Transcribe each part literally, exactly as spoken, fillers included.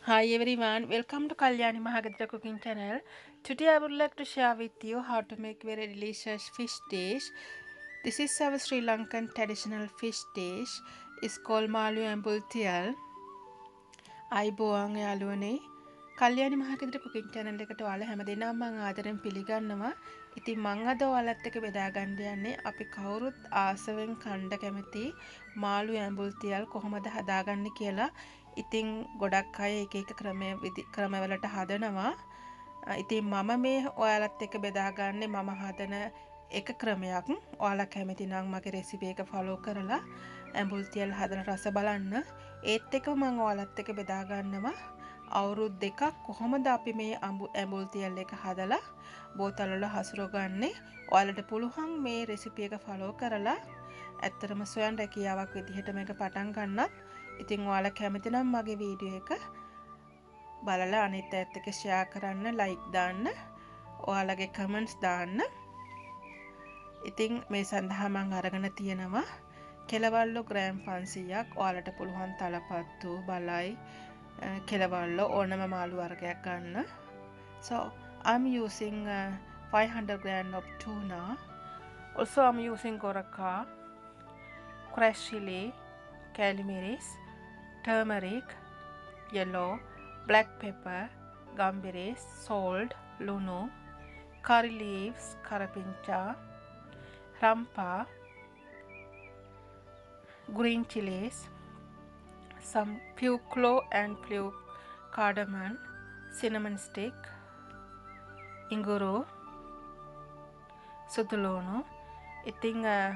Hi everyone, welcome to Kalyani Mahagadra cooking channel. Today I would like to share with you how to make very delicious fish dish. This is our Sri Lankan traditional fish dish. It's called Malu Ambultial. අයිබෝවන් යාළුවනේ Kalyani මහගෙදර cooking channel එකට ඔයාලා හැමදෙනාම මම ආදරෙන් පිළිගන්නවා. ඉතින් මම අද ඔයාලත් එක්ක බෙදා ගන්න යන්නේ අපි කවුරුත් ආසවෙන් කන්න කැමති මාළු ඇඹුල්තියල් කොහොමද හදාගන්නේ කියලා. ඉතින් ගොඩක් අය එක එක ක්‍රම ක්‍රමවලට හදනවා. ඉතින් මම මේ ඔයාලත් එක්ක බෙදාගන්නේ මම හදන එක ක්‍රමයක්. ඔයාලා කැමති නම් මගේ රෙසිපි එක ෆලෝ කරලා ඇඹුල්තියල් හදන රස බලන්න. ඒත් එක්ක මම ඔයාලත් එක්ක බෙදා ගන්නවා අවුරුදු දෙකක් කොහොමද අපි මේ ඇඹුල්තියල් එක හදලා බෝතල් වල හසුරගන්නේ. ඔයාලට පුළුවන් මේ රෙසිපි එක ෆලෝ කරලා ඇත්තටම සොයන් රැකියාවක් විදිහට මේක පටන් ගන්නත්. ඉතින් ඔයාලා කැමති නම් මගේ වීඩියෝ එක බලලා අනිත් අයත් එක්ක ෂෙයා කරන්න, ලයික් දාන්න, ඔයාලගේ කමෙන්ට්ස් දාන්න. ඉතින් මේ සඳහා මම අරගෙන තියෙනවා කෙලවල්ල ග්‍රෑම් පන්සීයක්. ඔයාලට පුළුවන් තලපත්තු, බලයි, කෙලවල්ල ඕනම මාළු වර්ගයක් ගන්න. So I'm using uh, five hundred grams of tuna. Also I'm using goraka, crushed chili, calimeris, turmeric, yellow, black pepper, gambiris, salt, lunu, curry leaves, karapincha, rampa, green chilies, some few clove and few cardamom, cinnamon stick, inguru, sudulonu. Iting uh,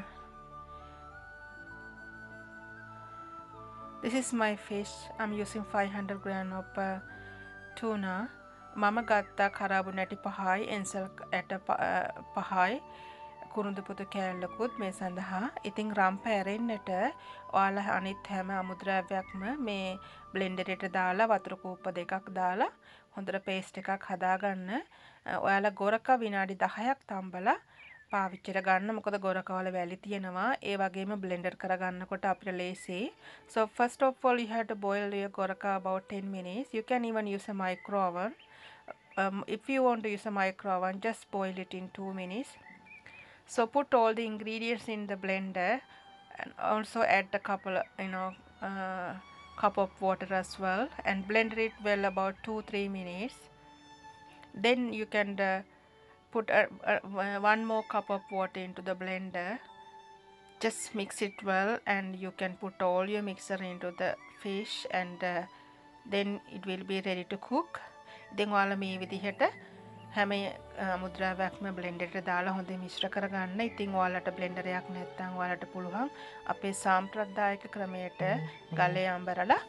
this is my fish. I'm using five hundred grams of uh, tuna. මම ගත්තා කරාබු නැටි පහයි, එන්සල් ඇට පහයි, කුරුඳු පුතු කෑල්ලකුත් මේ සඳහා. ඉතින් රම්ප ඇරෙන්නට ඔයාලා අනිත් හැම අමුද්‍රව්‍යයක්ම මේ බ්ලෙන්ඩර් එකට දාලා වතුර කූප දෙකක් දාලා හොඳට පේස්ට් එකක් හදාගන්න. ඔයාලා ගොරක විනාඩි දහයක් තම්බලා පාවිච්චිට ගන්න. මොකද ගොරක වල වැලි තියෙනවා. ඒ වගේම බ්ලෙන්ඩර් කරගන්නකොට අපිට ලේසි. So first of all you have to boil your goraka about ten minutes. You can even use a micro oven. Um, if you want to use a micro oven, just boil it in two minutes. So put all the ingredients in the blender and also add a couple, you know, uh, cup of water as well, and blend it well about two three minutes. Then you can uh, put uh, uh, one more cup of water into the blender. Just mix it well, and you can put all your mixer into the fish, and uh, then it will be ready to cook. Then ඔයාලා මේ විදිහට හැම මුද්‍රාවක්ම blender එකට දාලා හොඳින් මිශ්‍ර කරගන්න. ඉතින් ඔයාලට බ්ලෙන්ඩර් එකක් නැත්නම් ඔයාලට පුළුවන් අපේ සාම්ප්‍රදායික ක්‍රමයට ගලේ අඹරලා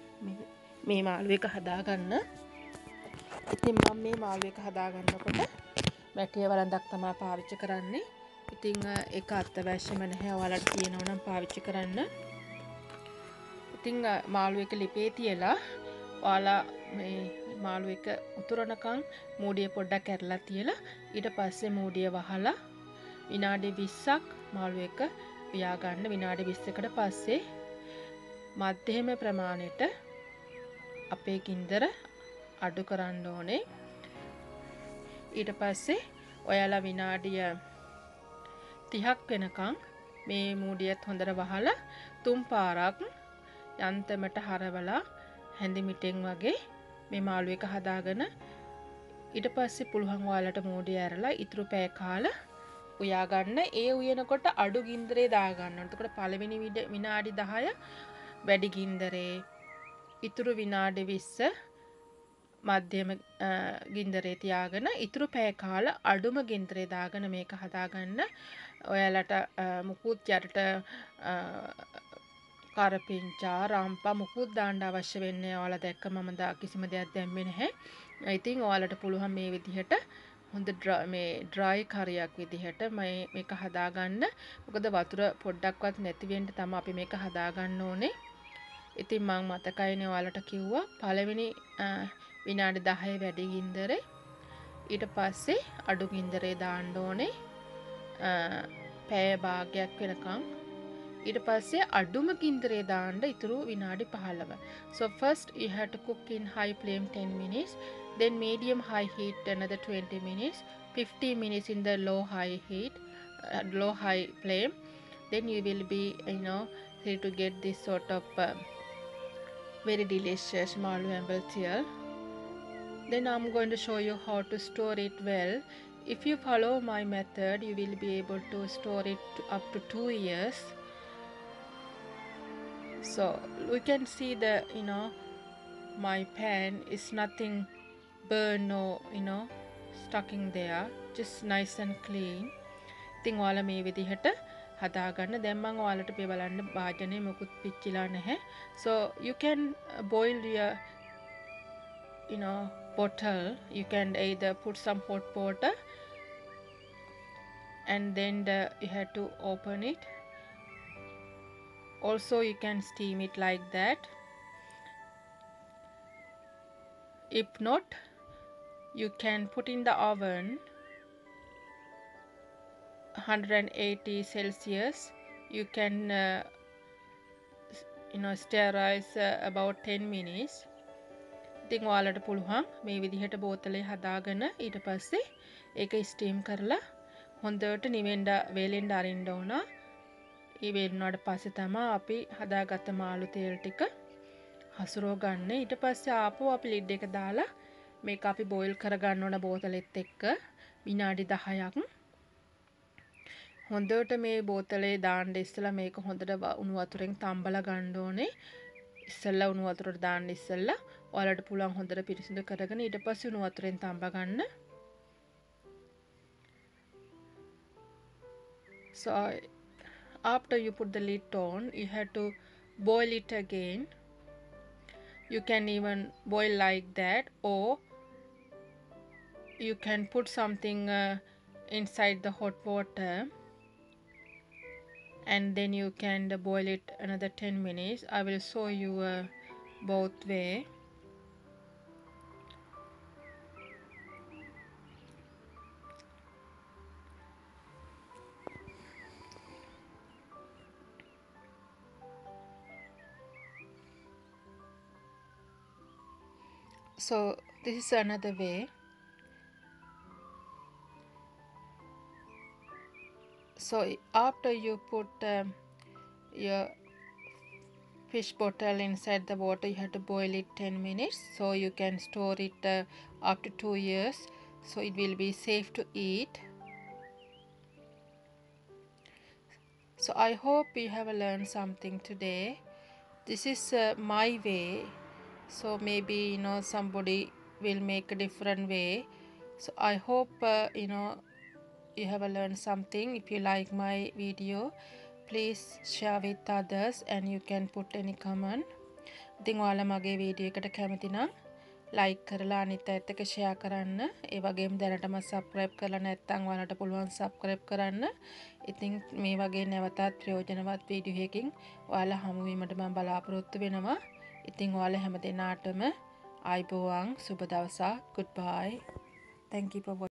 මේ මාළු එක හදාගන්න. ඉතින් මම මේ මාළු එක හදාගන්නකොට මැටිය වරන්දක් තමයි පාවිච්චි කරන්නේ. ඉතින් ඒක අත්‍යවශ්‍යම නැහැ. ඔයාලට තියෙනවා නම් පාවිච්චි කරන්න. ඉතින් මාළු එක ලිපේ තියලා ඔයාලා මේ මාළු එක උතුරනකම් මූඩිය පොඩ්ඩක් ඇරලා තියලා ඊට පස්සේ මූඩිය වහලා විනාඩි විස්සක් මාළු එක පියා ගන්න. විනාඩි විස්සකට පස්සේ මධ්‍යම ප්‍රමාණයට අපේ ගින්දර අඩු කරන්න ඕනේ. ඊට පස්සේ ඔයාලා විනාඩිය තිහක් වෙනකම් මේ මූඩියත් හොඳට වහලා තුන් පාරක් යන්තමට හරවලා හැඳි මිටෙන් වගේ මේ මාළු එක හදාගෙන ඊට පස්සේ පුළුවන් ඔයාලට මූඩිය ඇරලා ඉතුරු පැය කාලා උයා ගන්න. ඒ උයනකොට අඩු ගින්දරේ දා ගන්න. එතකොට පළවෙනි විනාඩි දහය වැඩි ගින්දරේ, ඉතුරු විනාඩි විස්ස මධ්‍යම ගින්දරේ තියාගෙන ඉතුරු පැය කාලා අඩුම ගින්දරේ දාගෙන මේක හදාගන්න. ඔයාලට මුකුත් යටට කරපිංචා, රම්පා මුකුත් දාන්න අවශ්‍ය වෙන්නේ. ඔයාලා දැක්ක මම දා කිසිම දෙයක් දැම්මේ නැහැ. ඉතින් ඔයාලට පුළුවන් මේ විදිහට හොඳ මේ ඩ්‍රයි කරියක් විදිහට මේ මේක හදාගන්න. මොකද වතුර පොඩ්ඩක්වත් නැති වෙන්න තමයි අපි මේක හදාගන්න ඕනේ. ඉතින් මම මතකයිනේ ඔයාලට කිව්වා පළවෙනි විනාඩි දහය වැඩි ගින්දරේ, ඊට පස්සේ අඩු ගින්දරේ දාන්න ඕනේ පැය භාගයක් වෙනකම්. ඊට පස්සේ අඩුම ගින්දරේ දාන්න ඉතුරු විනාඩි පහළොව. So first you have to cook in high flame ten minutes, then medium high heat another twenty minutes, fifteen minutes in the low high heat, uh, low high flame. Then you will be, you know, ready to get this sort of uh, very delicious malu ambal teal. Then I'm going to show you how to store it well. If you follow my method, you will be able to store it to up to two years. So we can see the, you know, my pan is nothing burn or, you know, stuck in there, just nice and clean. ඉතින් ඔයාලා මේ විදිහට හදාගන්න. දැන් මම ඔයාලට මේ බලන්න භාජනේ මොකුත් පිච්චිලා නැහැ. So you can boil your, you know, bottle. You can either put some hot water and then the, you have to open it. Also you can steam it like that. If not, you can put in the oven one hundred eighty Celsius. You can uh, you know, sterilize uh, about ten minutes. ඉතින් ඔයාලට පුළුවන් මේ විදිහට බෝතලේ හදාගෙන ඊට පස්සේ ඒක ස්ටීම් කරලා හොඳට නිවෙන්න වේලෙන්න අරින්න ඕන. ඒ වෙනුනාට පස්සේ තමයි අපි හදාගත්ත මාළු තෙල් ටික හසුරව ගන්න. ඊට පස්සේ ආපහු අපි lid එක දාලා මේක අපි බෝයිල් කරගන්න ඕන බෝතලෙත් එක්ක විනාඩි දහයක්. හොඳට මේ බෝතලේ දාන්න ඉස්සලා මේක හොඳට උණු වතුරෙන් තම්බලා ගන්න ඕනේ. ඉස්සලා උණු වතුරට දාන්න ඉස්සලා ඔයාලට පුළුවන් හොඳට පිරිසිදු කරගෙන ඊට පස්සේ උණු වතුරෙන් තම්බ ගන්න. So after you put the lid on, you have to boil it again. You can even boil like that, or you can put something uh, inside the hot water and then you can boil it another ten minutes. I will show you uh, both way. So this is another way. So after you put um, your fish bottle inside the water, you have to boil it ten minutes, so you can store it uh, up to two years, so it will be safe to eat. So I hope you have learned something today. This is uh, my way, so maybe, you know, somebody will make a different way. So I hope uh, you know, you have learned something. If you like my video, please share with others and you can put any comment. ඉතින් ඔයාලා මගේ video එකට කැමති නම් like කරලා අනිත් අයත් එක්ක share කරන්න. ඒ වගේම දැනටම subscribe කරලා නැත්නම් ඔයාලට පුළුවන් subscribe කරන්න. ඉතින් මේ වගේ නැවතත් ප්‍රයෝජනවත් වීඩියෝ එකකින් ඔයාලා හමු වීමට මම බලාපොරොත්තු වෙනවා. ඉතින් ඔයාලා හැම දිනාටම ආයුබෝවන්, සුබ දවසක්. Goodbye. Thank you for watching.